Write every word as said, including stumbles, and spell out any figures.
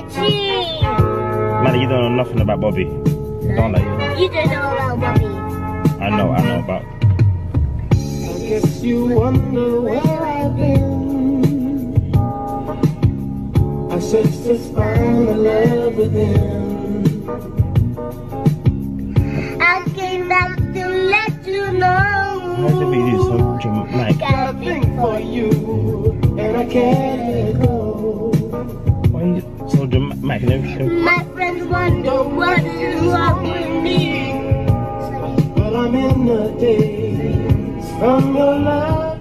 itchy. Man, you don't know nothing about Bobby. Don't like it. You don't know about Bobby. I know, I know about. I guess you wonder where I've been. I searched to find the love within. I came back to let you know. How's it be so dramatic? Got a thing for you, and I can't let go. Why are you so dramatic and everything? My friends wonder what is wrong with me. Well, I'm in the days from your love.